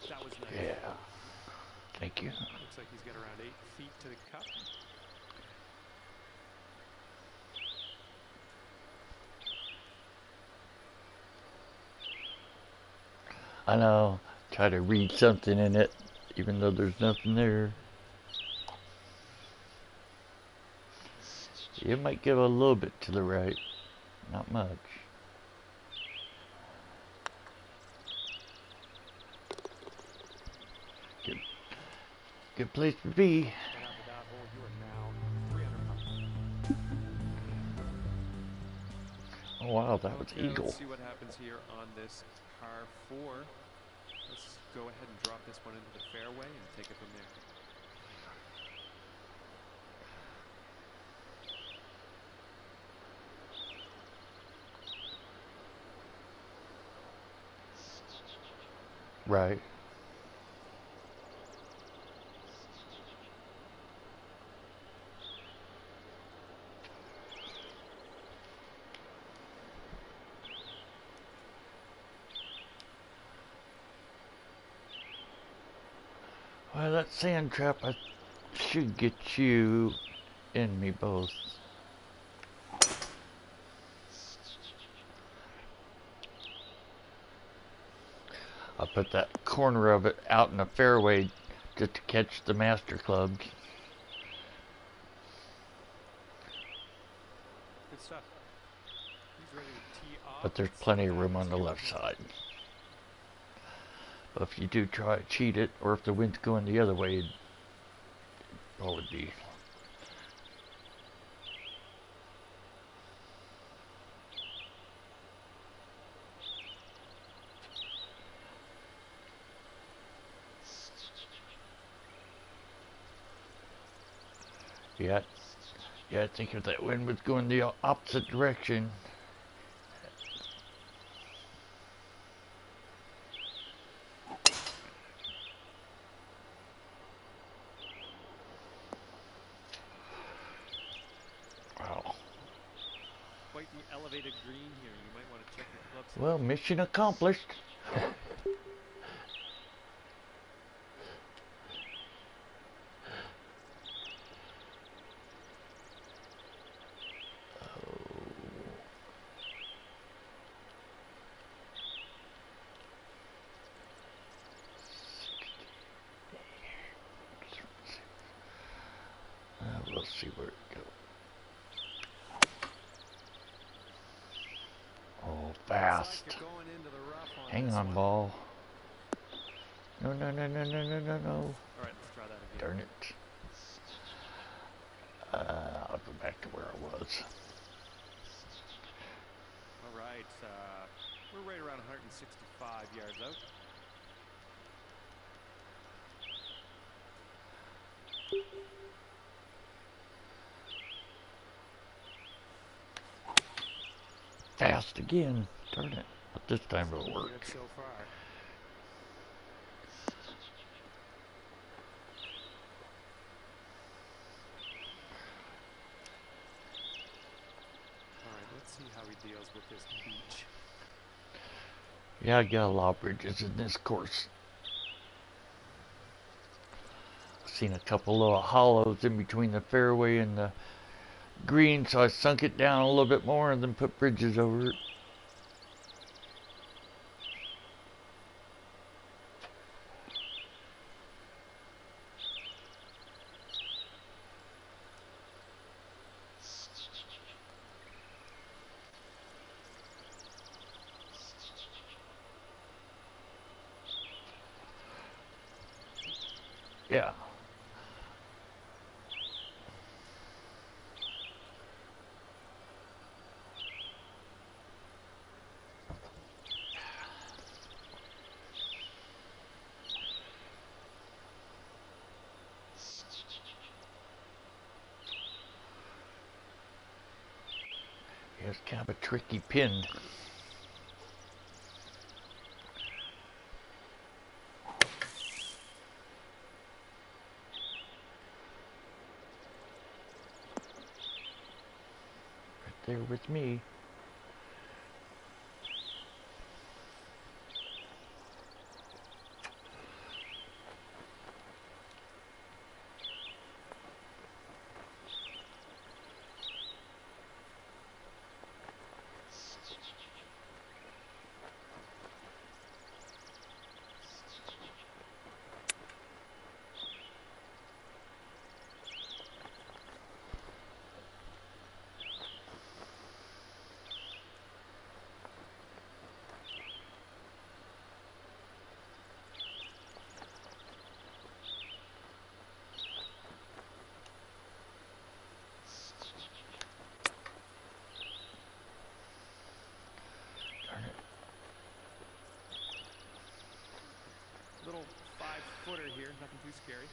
That was nice. Yeah. Thank you. Looks like he's got around 8 feet to the cup. I know. Try to read something in it, even though there's nothing there. It might give a little bit to the right. Not much. Good, good place to be. And after that hole, you are now 300 putt. Oh wow, that was Okay, eagle. let's see what happens here on this par 4. Let's go ahead and drop this one into the fairway and take it from there. Right. Well, that sand trap, I should get you and me both. I'll put that corner of it out in the fairway just to catch the master clubs. Good stuff. He's ready to tee off. But there's Let's see plenty what of room happens on the here left his side. right. But if you do try to cheat it, or if the wind's going the other way, it'd probably be. Yeah, I think if that wind was going the opposite direction. Wow. Quite the elevated green here. You might want to check your club Well, selection. mission accomplished. We'll see where it goes. Oh, fast. Looks like you're going into the rough on Hang this on, one. ball. No. All right, let's try that again. Darn it. I'll go back to where I was. All right, we're right around 165 yards out. Fast again. Darn it. But this time it'll work. Good so far. All right, let's see how he deals with this beach. Yeah, I got a lot of bridges in this course. I've seen a couple little hollows in between the fairway and the green, so I sunk it down a little bit more and then put bridges over it. Yeah. It's kind of a tricky pin. Right there with me. too scary.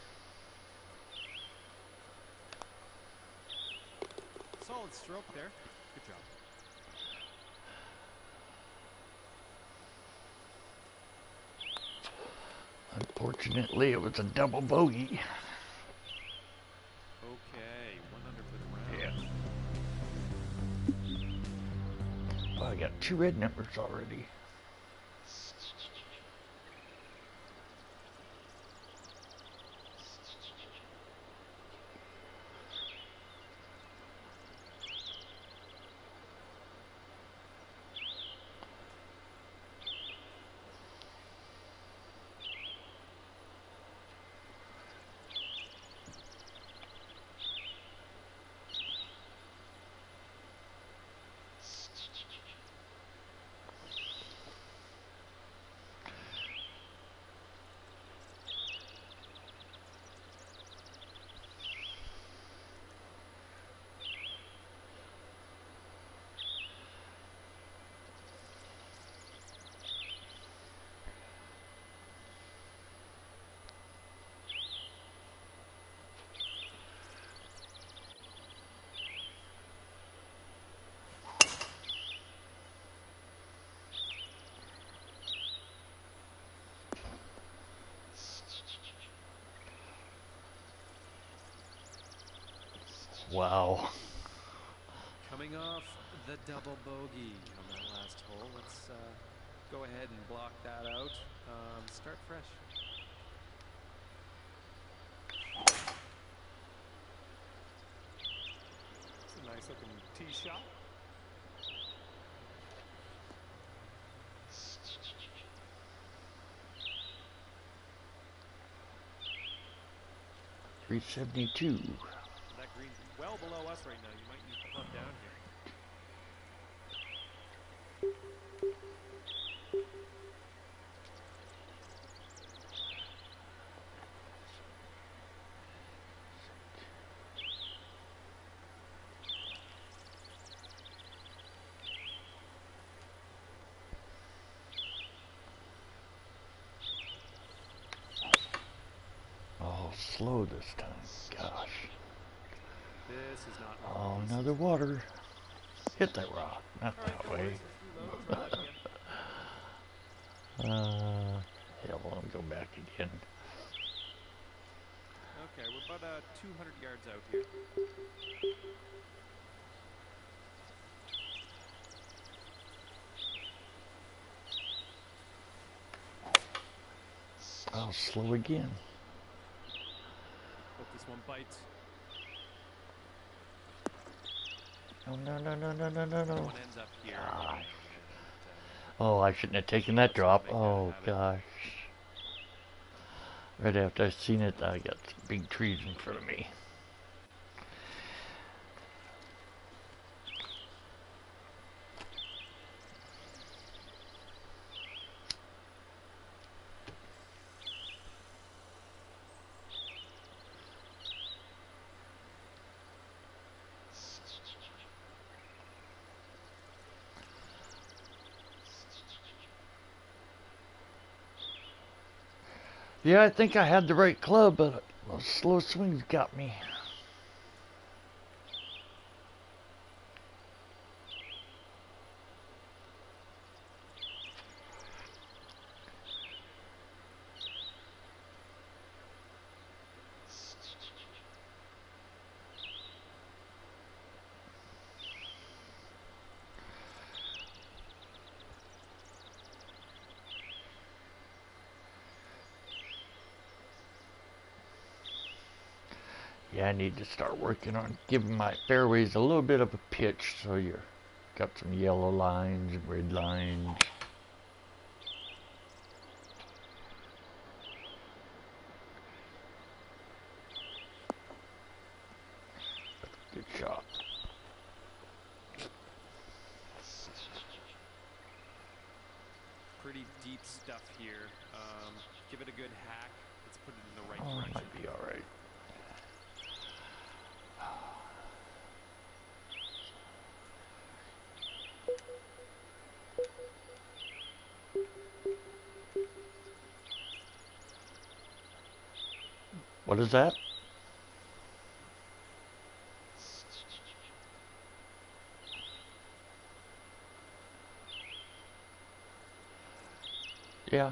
Solid stroke there. Good job. Unfortunately, it was a double bogey. Okay, 1 under for the round. Yeah. Oh, I got 2 red numbers already. Wow. Coming off the double bogey on that last hole. Let's go ahead and block that out. Start fresh. It's a nice looking tee shot. .372. That green's well below us right now. You might need to club down here. Oh, slow this time. Gosh. This is not Oh, easy. another water. Hit that rock. Not All right, that no way. worries. Let's reload. Try that again. Hell, I'll go back again. Okay, we're about 200 yards out here. Oh, slow again. Hope this one bites. No, no, no, no, no, no, no, This no. one ends up here. Gosh. And, Oh, I shouldn't have taken that drop. Make that Oh, habit. gosh. Right after I seen it, I got some big trees in front of me. Yeah, I think I had the right club, but those slow swings got me. Yeah, I need to start working on giving my fairways a little bit of a pitch so you're got some yellow lines and red lines. Good shot. Pretty deep stuff here. Give it a good hack. Let's put it in the right Oh, it direction. might be alright. What is that? Yeah.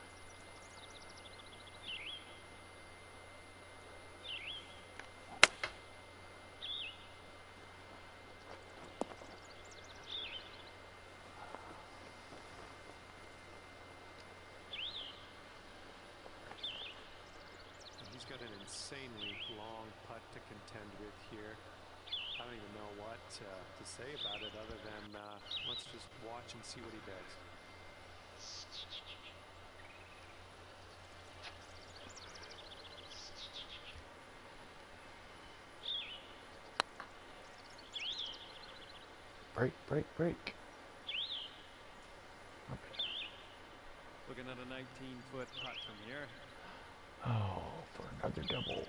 He's got an insanely long putt to contend with here. I don't even know what to say about it other than let's just watch and see what he does. Break. Okay. Looking at a 19-foot putt from here. Oh, for another double.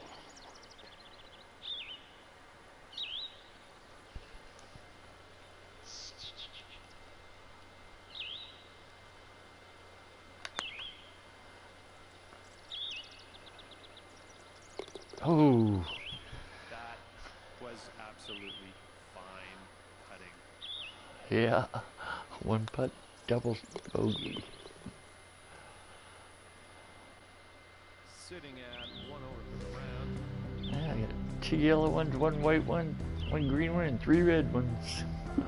Oh. That was absolutely fine putting. Yeah. One putt, double bogey. Sitting at 1 over for the round. Yeah, I got 2 yellow ones, 1 white one, 1 green one, and 3 red ones.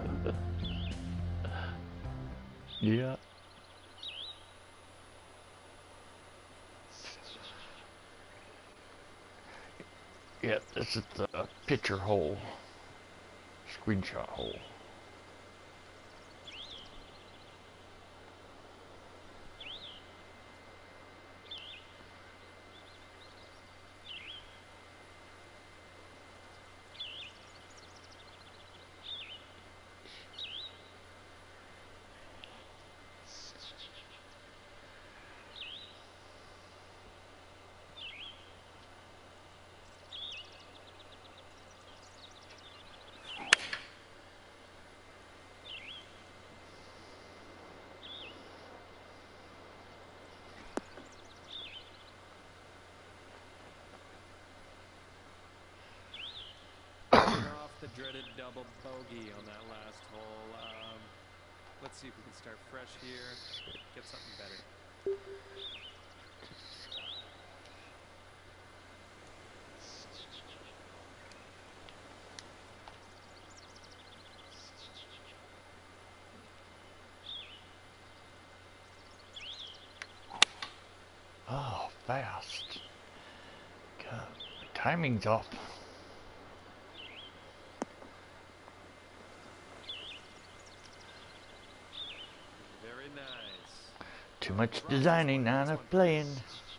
Yeah. Yeah, this is the picture hole. Screenshot hole. Off the dreaded double bogey on that last hole. Let's see if we can start fresh here. Get something better. Oh, fast. God, the timing's off. Very nice. Too much designing, not enough playing.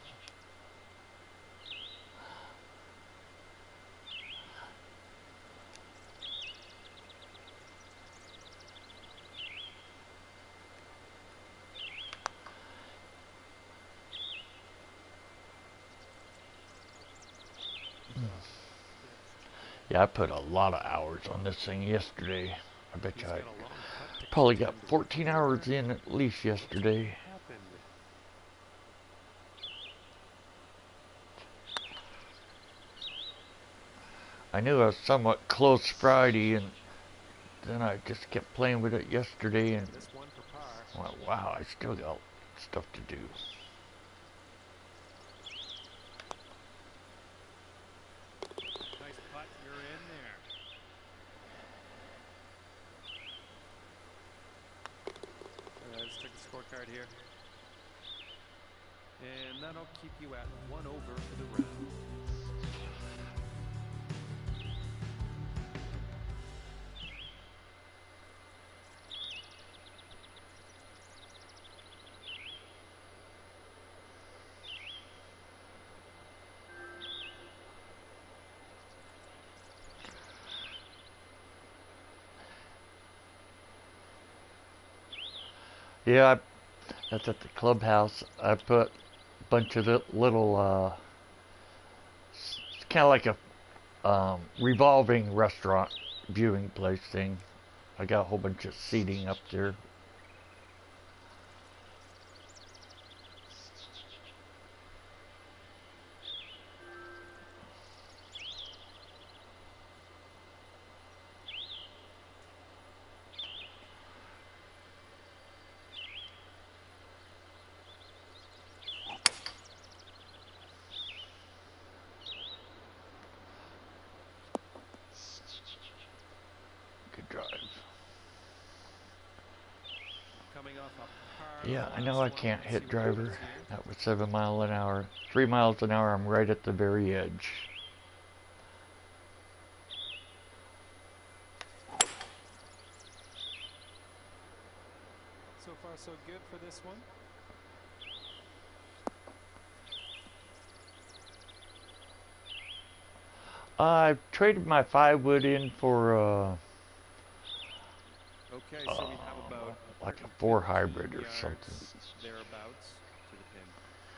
Yeah, I put a lot of hours on this thing yesterday. I bet you I probably got 14 hours in at least yesterday. I knew I was somewhat close Friday, and then I just kept playing with it yesterday, and well, wow, I still got stuff to do. Nice putt. You're in there. Let's check the scorecard here. And that'll keep you at 1 over for the round. Yeah, that's at the clubhouse. I put a bunch of little, it's kind of like a revolving restaurant viewing place thing. I got a whole bunch of seating up there. a par Yeah, the I know last I one. can't Let's see hit what happens driver. here. That was 7 miles an hour. 3 miles an hour, I'm right at the very edge. So far, so good for this one. I've traded my 5 wood in for Okay, so we have about like a 4 115 hybrid or yards something. thereabouts to the pin.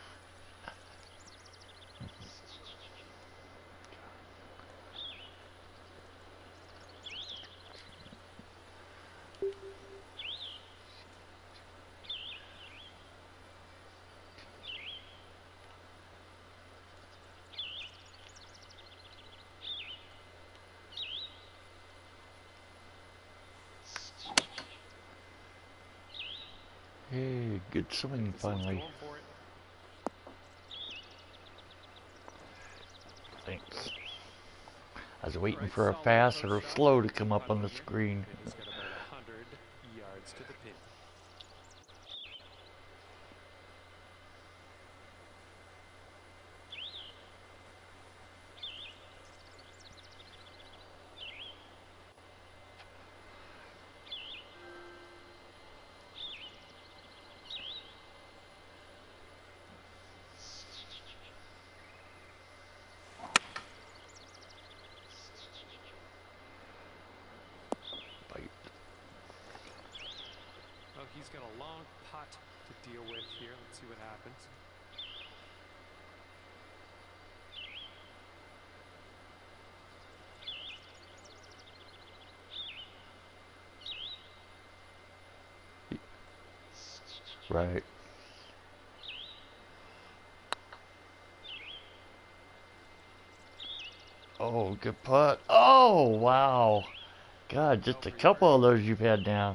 Hey, good swing This one's finally. going for it. Thanks. I was waiting Right, for a solid fast approach or a shot. slow to Gets come a up putt on the on here. screen. And he's got about 100 yards to the pin. Bite. Oh, he's got a long putt to deal with here. Let's see what happens. Right. Oh, good putt. Oh, wow. God, just a couple of those you've had now.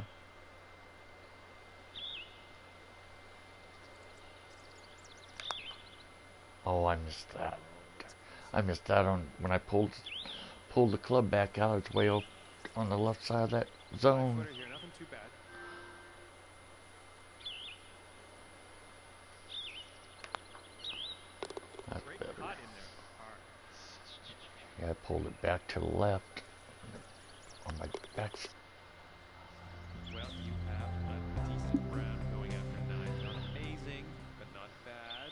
Oh, I missed that. I missed that on when I pulled the club back out. It's way up on the left side of that zone. Footer here, nothing too bad. That's Great better. putt in there for par. Yeah, I pulled it back to the left on my back. Well, you have a decent round going after 9. Not amazing, but not bad.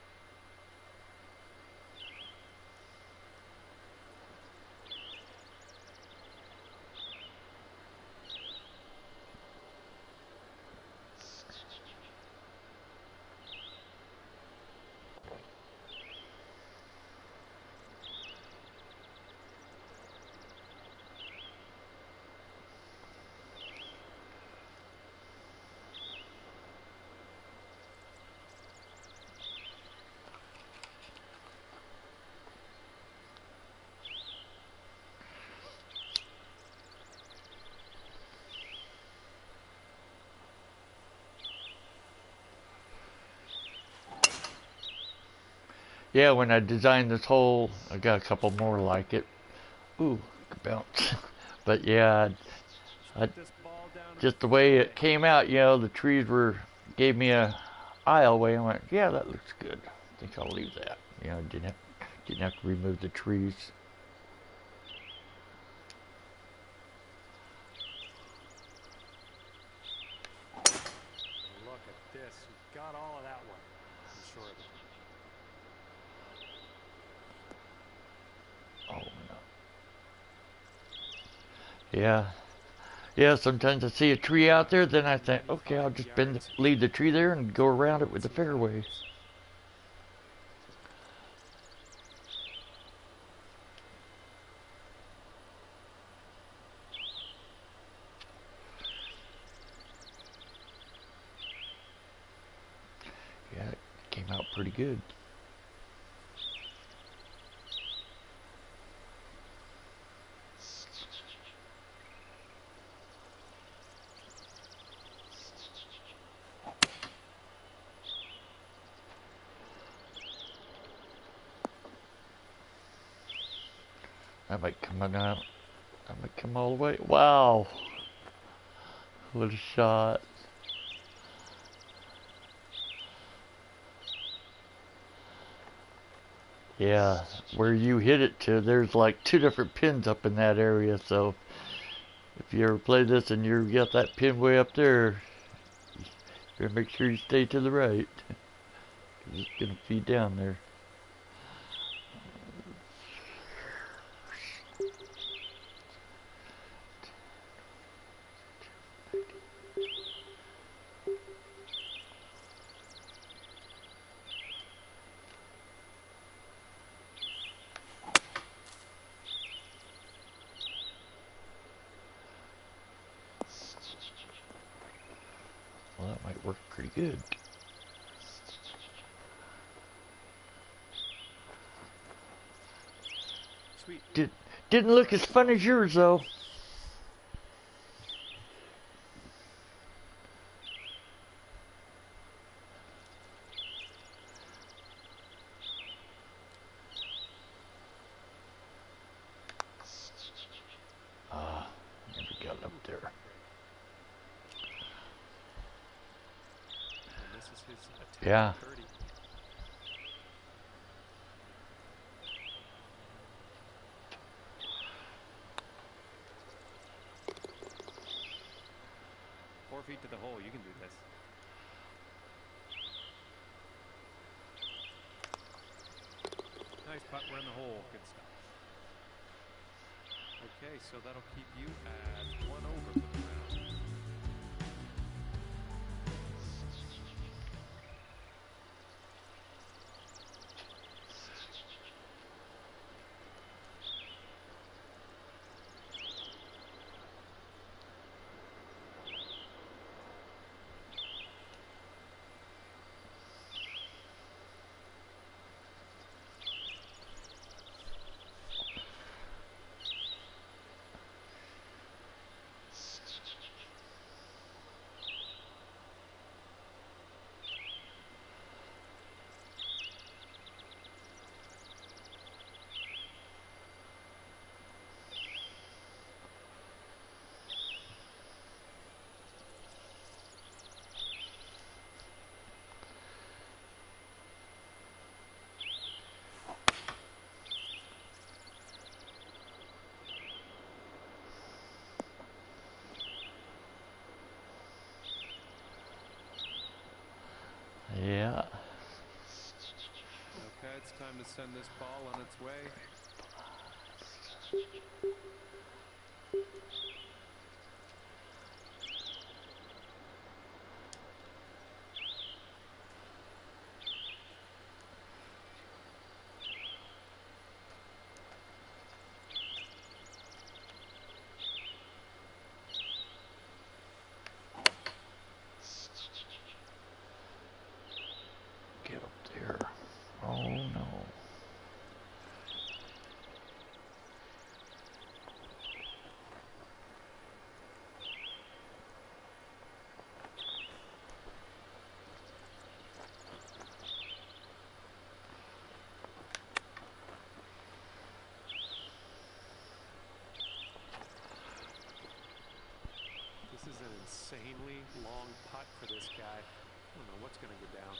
Yeah, when I designed this hole, I got a couple more like it. Ooh, good bounce. But yeah, I, This ball down just the way it came out, you know, the trees gave me a aisleway. I went, yeah, that looks good. I think I'll leave that. You know, didn't have to remove the trees. Look at this. We got all of that one. I'm sure of it. Oh no. Yeah. Yeah, sometimes I see a tree out there, then I think, okay, I'll just leave the tree there and go around it with the fairway. Yeah, it came out pretty good. That might come out. That might come all the way. Wow. What a shot. Yeah, where you hit it to, there's like two different pins up in that area. So if you ever play this and you got that pin way up there, you better make sure you stay to the right. 'Cause it's gonna feed down there. Well, that might work pretty good. Sweet. Didn't look as fun as yours though. Never got up there. And this is his attempt Yeah. at 30. Four feet to the hole. You can do this. Nice putt. We're in the hole. Good stuff. Okay, so that'll keep you at 1 over for the round. Yeah. Okay, it's time to send this ball on its way. Get up there. Oh no. This is an insanely long putt for this guy. I don't know what's going to go down.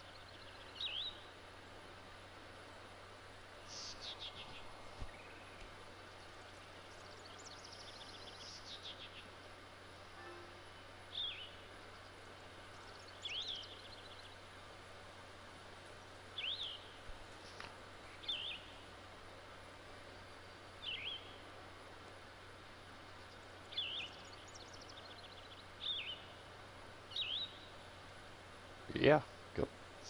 Yeah. Go.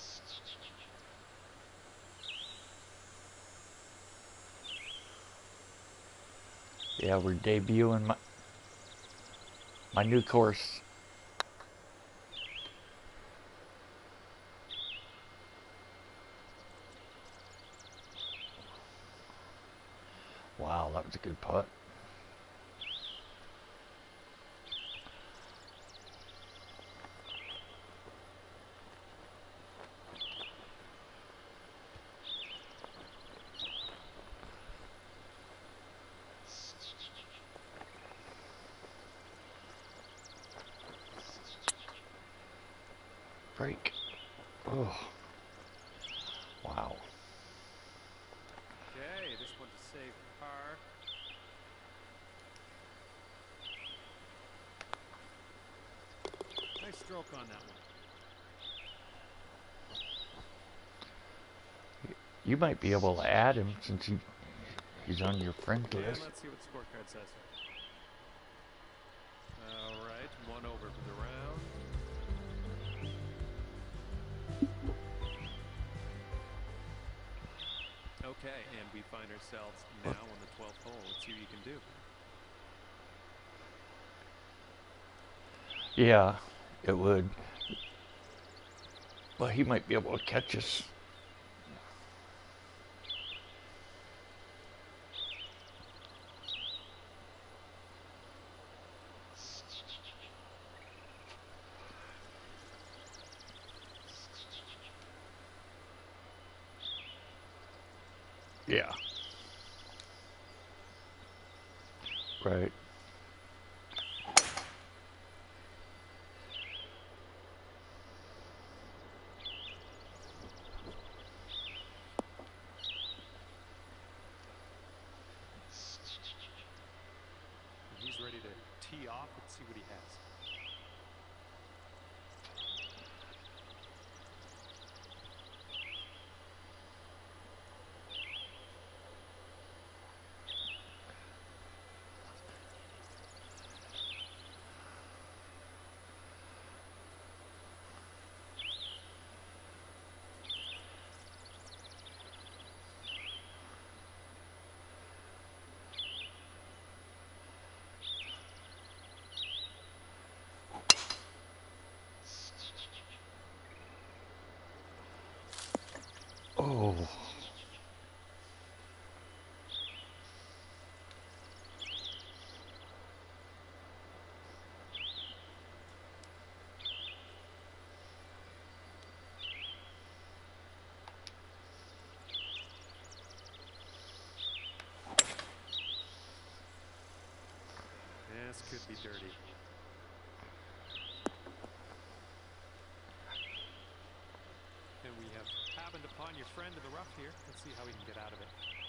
Yeah, we're debuting my new course. Wow, that was a good putt. Break. Oh. Wow. stroke on that one. You might be able to add him since he's on your friend And list. let's see what the scorecard says. All right, 1 over for the round. Okay, and we find ourselves now on the 12th hole. Let's see what you can do. Yeah, it would. Well, he might be able to catch us. Yeah. Right. He's ready to tee off. Let's see what he has. Oh. This could be dirty. And we have happened upon your friend in the rough here. Let's see how we can get out of it.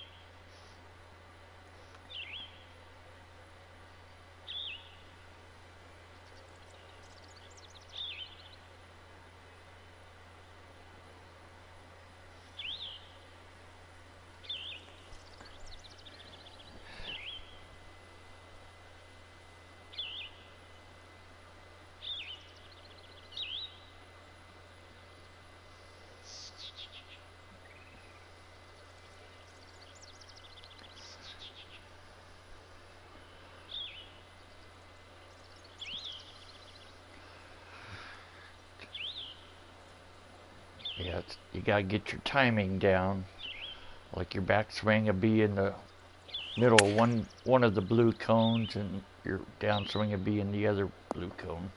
Yeah, you gotta get your timing down. Like your backswing will be in the middle of one of the blue cones, and your downswing will be in the other blue cone.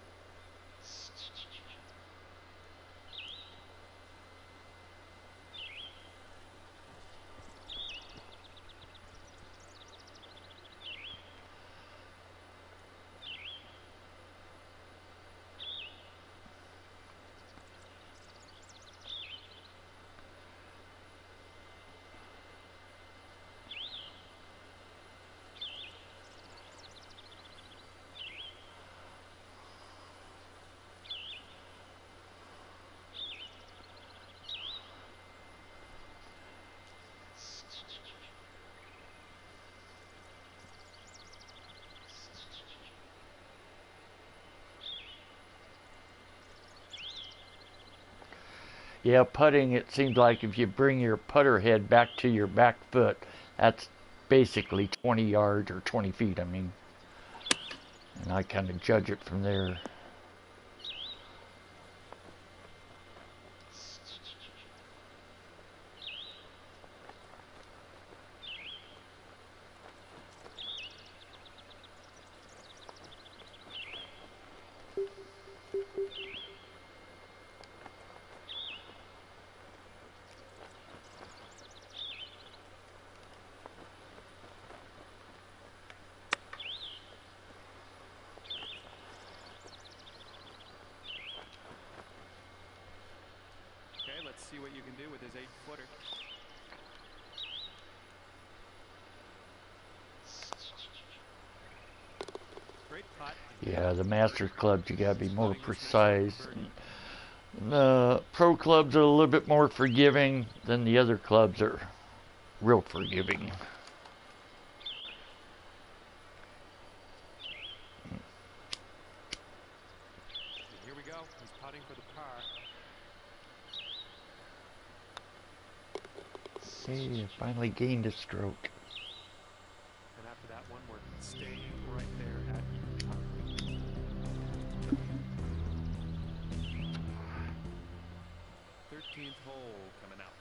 Yeah, putting, it seems like if you bring your putter head back to your back foot, that's basically 20 yards or 20 feet, I mean. And I kind of judge it from there. Okay, let's see what you can do with his 8-footer. Great putt. Yeah, the Masters clubs, you gotta be more precise. The pro clubs are a little bit more forgiving than the other clubs are real forgiving. Here we go. He's putting for the par. Hey, I finally gained a stroke. And after that one, we're staying right there at even par. 13th hole coming up.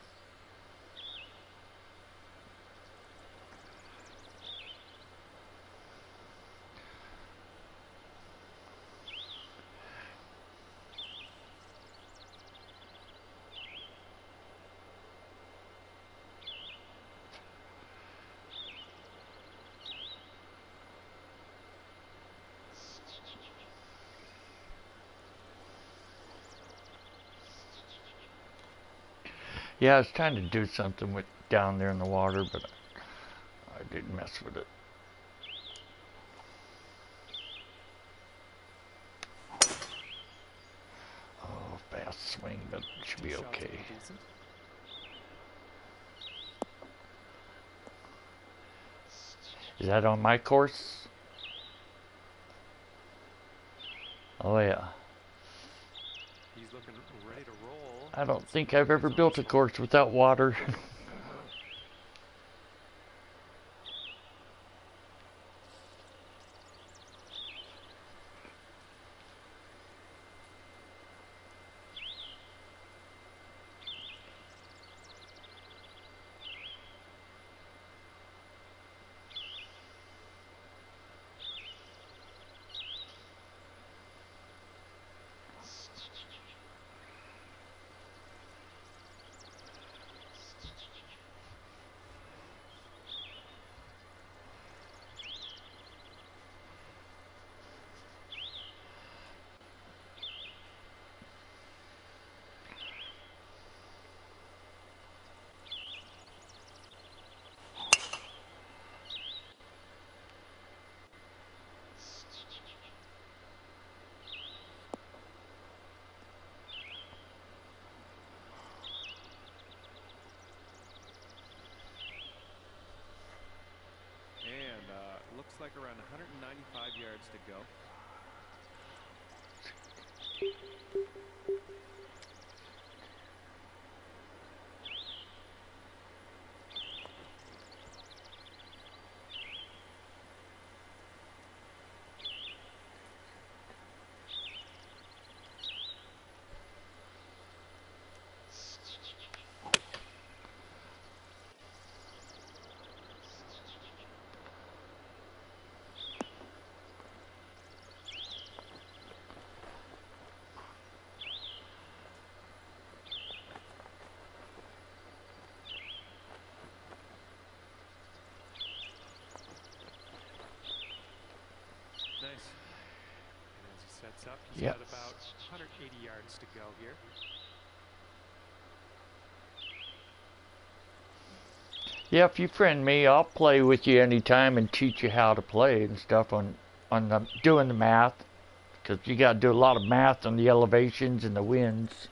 Yeah, I was trying to do something with down there in the water, but I didn't mess with it. Oh, fast swing, but it should be okay. Decent. Is that on my course? Oh yeah. He's looking ready to roll. I don't think I've ever built a course without water. And looks like around 195 yards to go. Nice. And as he sets up, he's Yep. got about 180 yards to go here. Yeah, if you friend me, I'll play with you anytime and teach you how to play and stuff on doing the math, because you got to do a lot of math on the elevations and the winds.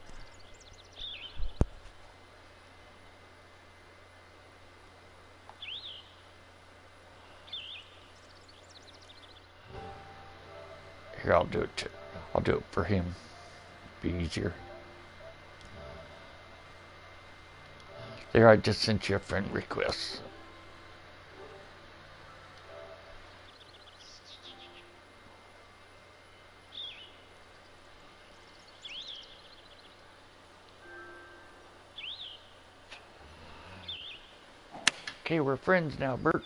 Here, I'll do it too. I'll do it for him. Be easier. There, I just sent you a friend request. Okay, we're friends now, Bert.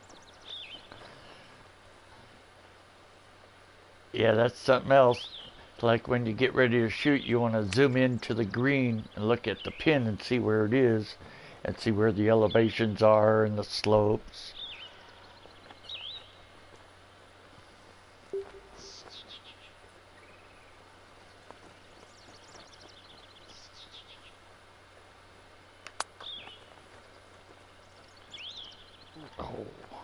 Yeah, that's something else. Like when you get ready to shoot, you want to zoom into the green and look at the pin and see where it is, and see where the elevations are and the slopes. Oh.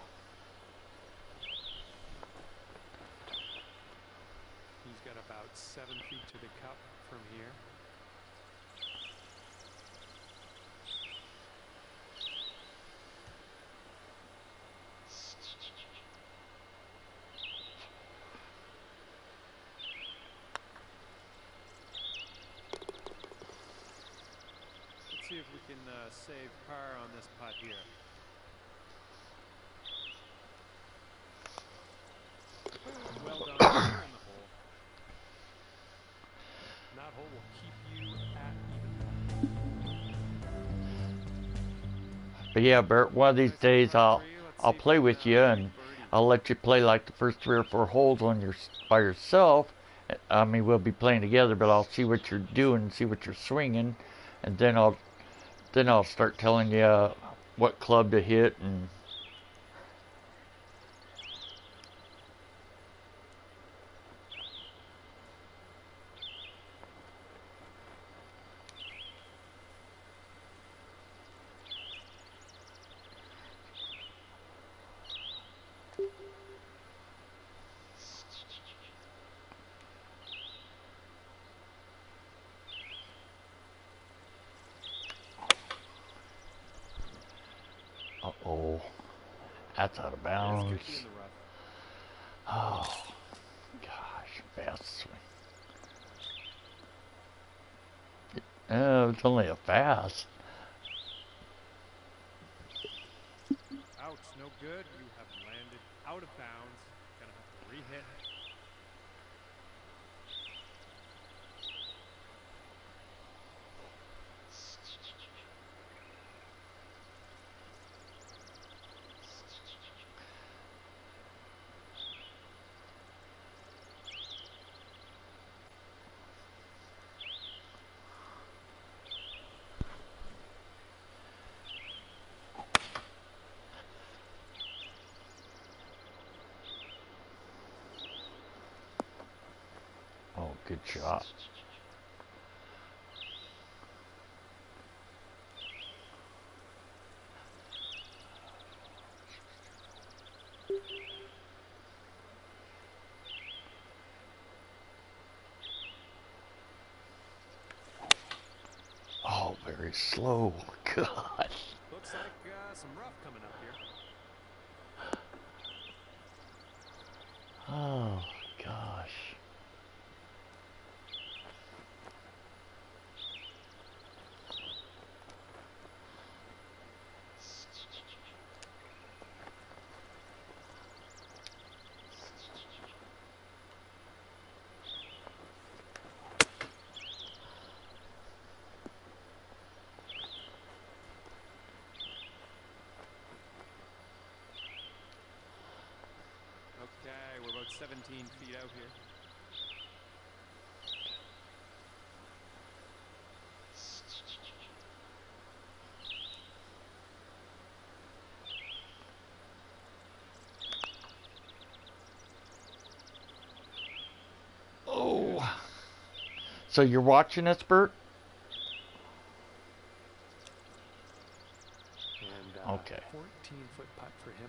He's got about 7 feet to the cup from here. Let's see if we can save par on this putt here. Well done here in the hole. And that hole will keep you at even. But yeah, Bert, one of these Nice days par three. Let's I'll see if play we with can, you make and birdie. I'll let you play like the first 3 or 4 holes on your by yourself. I mean, we'll be playing together, but I'll see what you're doing, see what you're swinging, and then I'll start telling you what club to hit and. Uh-oh. That's out of This bounds. could be in the rough. Oh, gosh. Fast swing. Oh, it's only a fast. Ouch, no good. You have landed out of bounds. Gonna have to re-hit. Oh, good shot. Oh, very slow. God. Looks like some rough coming up here. Oh, gosh. Okay, we're about 17 feet out here. Oh. So you're watching us, Bert? And Okay. 14-foot putt for him.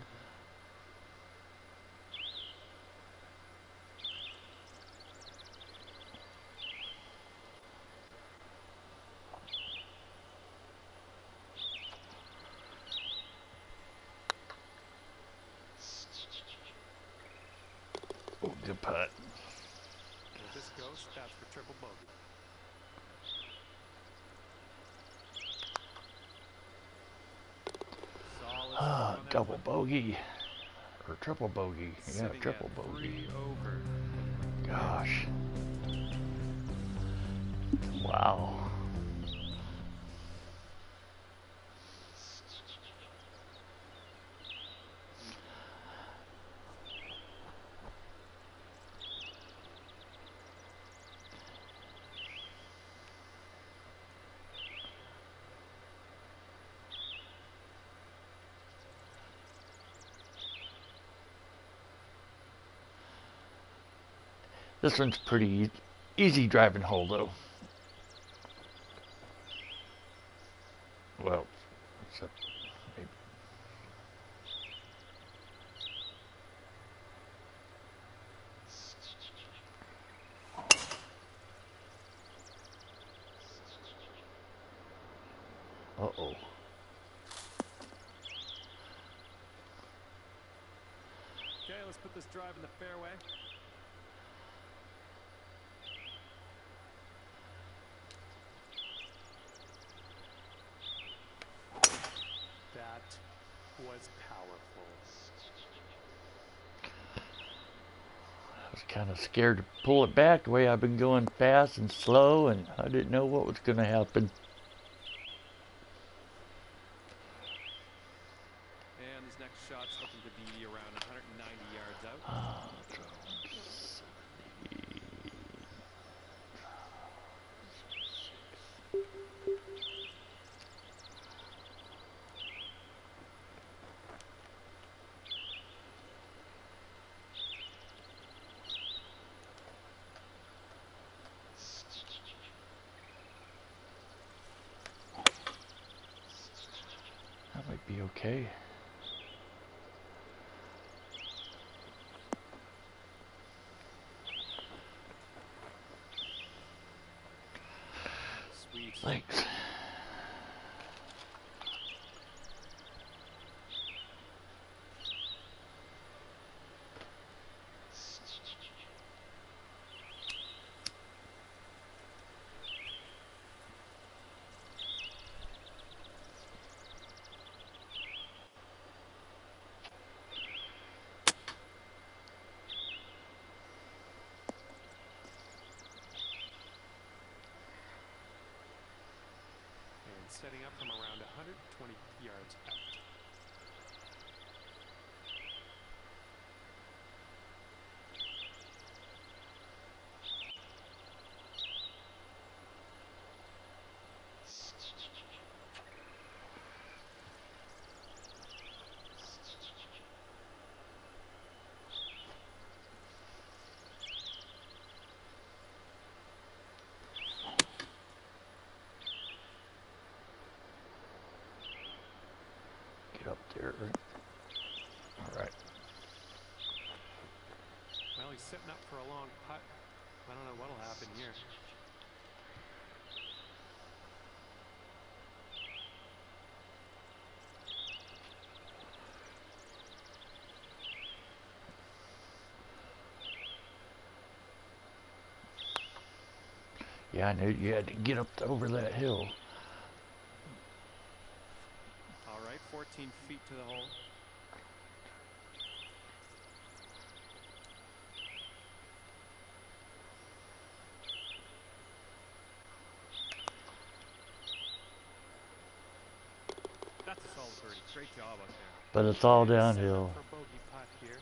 Oh, good putt. And if this goes, that's for triple bogey. Solid Ah, start on that double one. bogey. Or triple bogey. Yeah, Sitting triple at bogey. 3 over. Gosh. Wow. This one's pretty easy driving hole though. Well, except maybe. Uh-oh. Okay, let's put this drive in the fairway. That was powerful. I was kind of scared to pull it back the way I've been going fast and slow, and I didn't know what was going to happen. And this next shot's looking to be around 190 yards out. That might be okay. Sweet. Thanks. And setting up from around 120 yards out. Get up there. All right. Well, he's setting up for a long putt. I don't know what'll happen here. Yeah, I knew you had to get up over that hill. All right, 14 feet to the hole. That's a solid birdie. Great job out there. But it's all And set up downhill. for bogey putt here.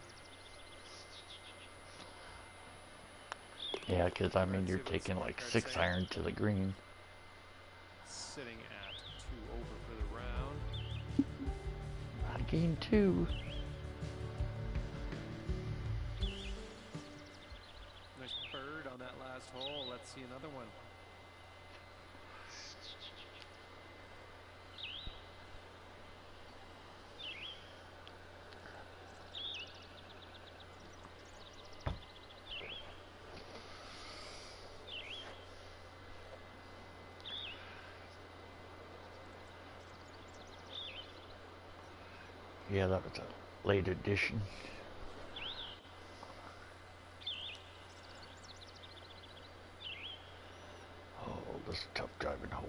Yeah, because I mean, Let's you're see what the taking like scorecards 6 say. iron to the green. Sitting at 2 over for the round. I gained 2. Nice bird on that last hole. Let's see another one. Yeah, that was a late edition. Oh, this is a tough driving hole.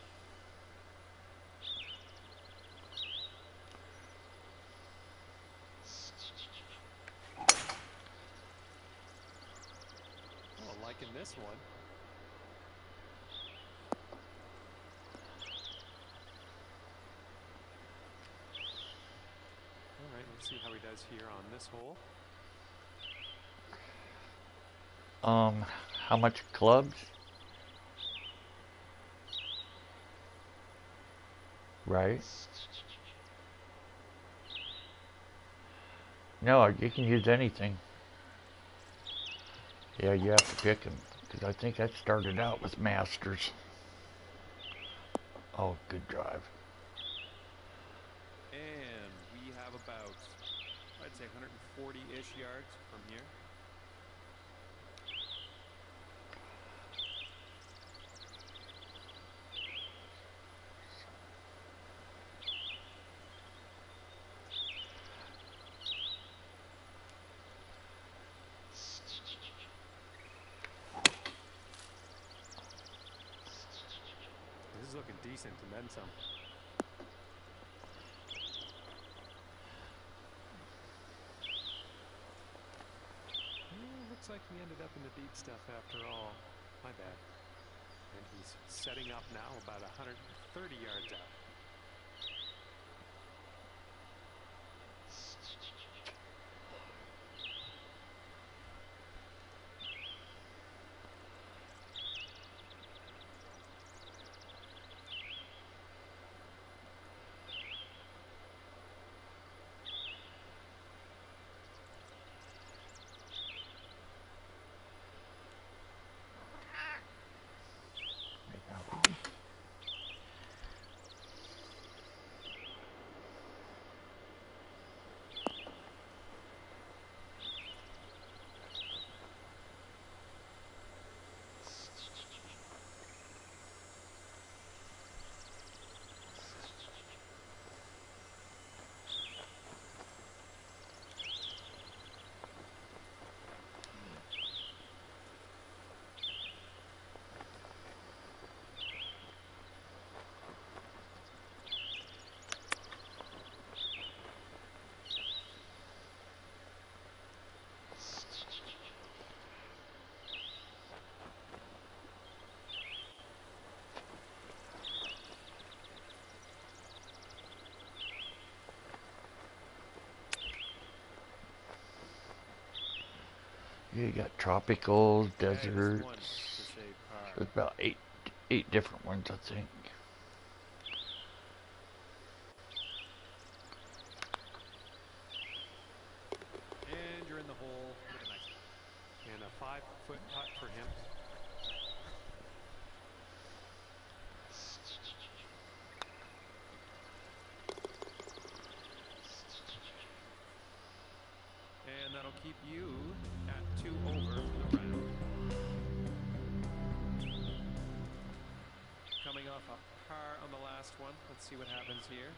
Oh, liking this one. All right, let's see how he does here on this hole. How much clubs? Right? No, you can use anything. Yeah, you have to pick them. Because I think I started out with Masters. Oh, good drive. And we have about, I'd say 140-ish yards from here. This is looking decent and then some. Looks like he ended up in the deep stuff after all. My bad. And he's setting up now about 130 yards out. You got tropicals, Okay, this is deserts. one to save par. There's about eight different ones, I think. And you're in the hole with a nice one. And a 5-foot putt for him. And that'll keep you at 2 over for the round. Coming off a par on the last one. Let's see what happens here.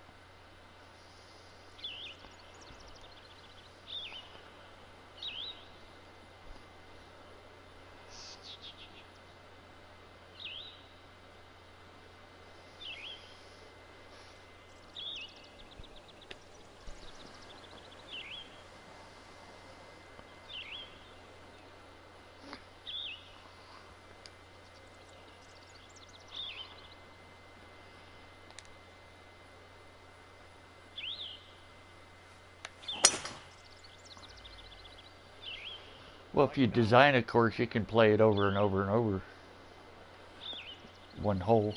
Well, if you design a course, you can play it over and over and over. One hole.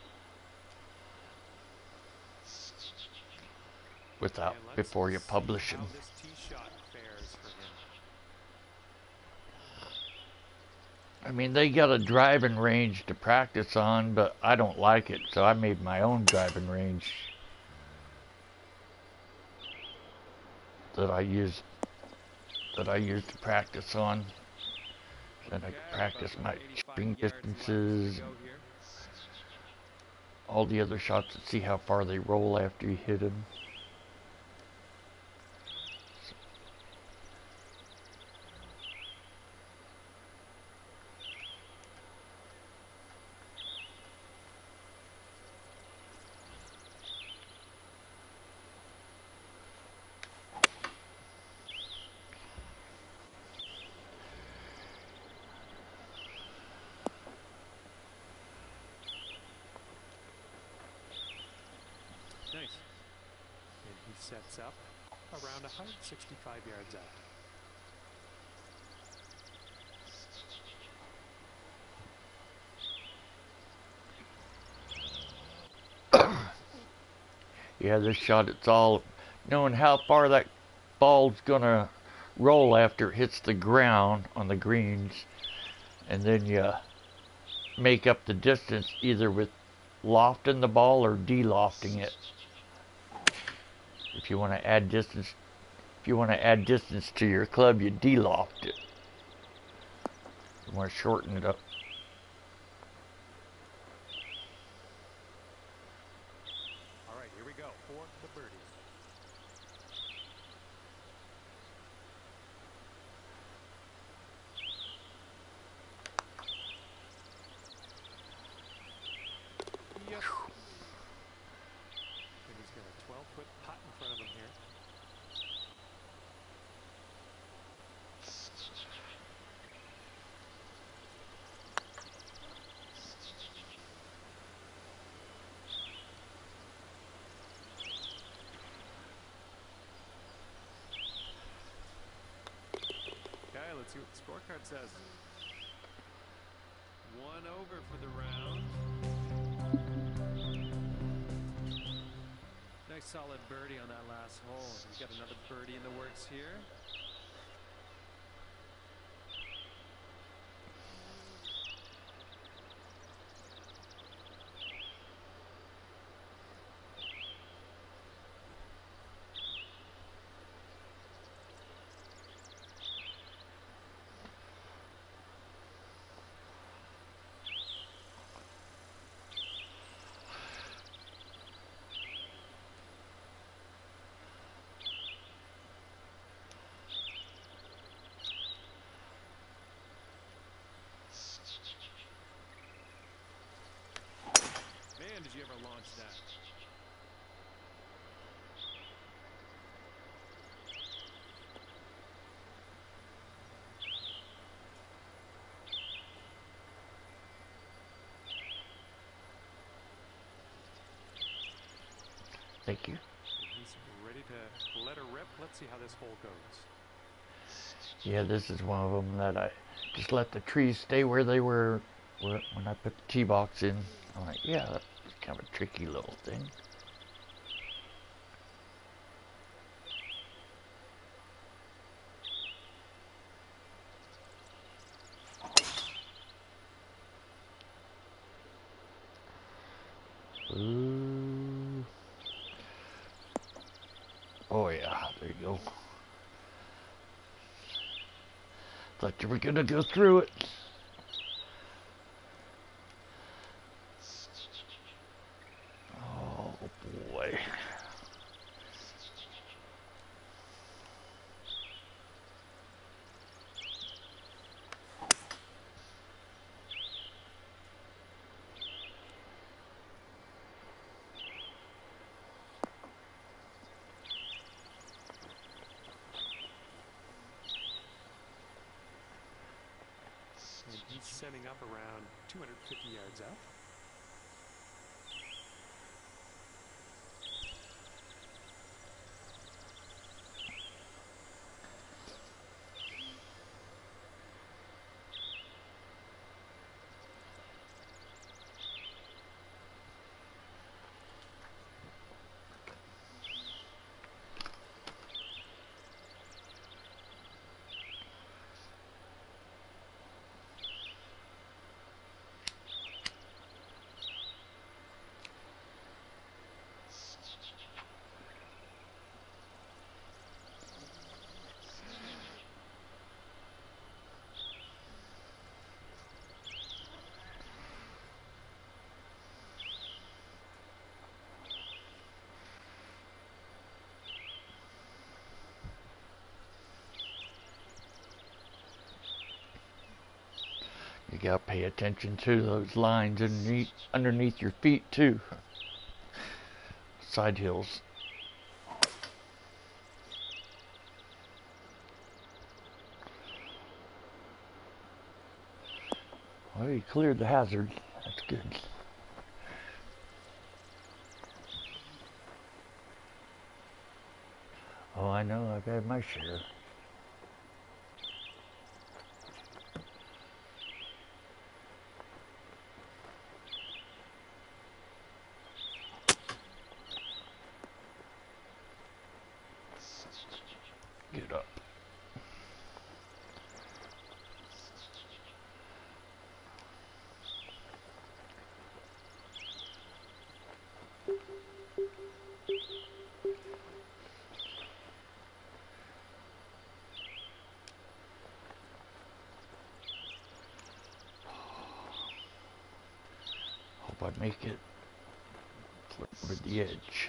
Without, before you publish them. How this tee shot fares for him. I mean, they got a driving range to practice on, but I don't like it, so I made my own driving range that I use to practice on. Then I can practice my spring distances, all the other shots, and see how far they roll after you hit them. Nice. And he sets up around 165 yards out. Yeah, this shot, it's all knowing how far that ball's gonna roll after it hits the ground on the greens, and then you make up the distance either with lofting the ball or de-lofting it. If you want to add distance, to your club, you de-loft it. You want to shorten it up. All right, here we go for the birdie. Yep. And he's got a 12-foot putt in front of him here. Okay, let's see what the scorecard says. 1 over for the round. Nice solid birdie on that last hole. He's got another birdie in the works here. Man, did you ever launch that? Thank you. He's ready to let her rip. Let's see how this hole goes. Yeah, this is one of them that I just let the trees stay where they were when I put the tee box in. I'm like, yeah, that's kind of a tricky little thing. Ooh. Oh yeah, there you go. Thought you were gonna go through it. Oh boy. And he's setting up around 250 yards out. You gotta pay attention to those lines underneath your feet too. Side hills. Well, you cleared the hazard. That's good. Oh, I know. I've had my share. Get up. Hope I make it with the edge.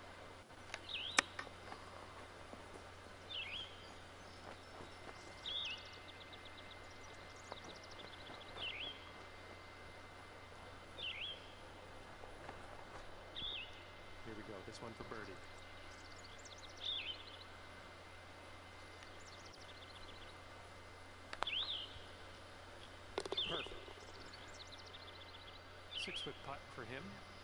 Here we go. This one for birdie. Perfect. 6-foot putt for him.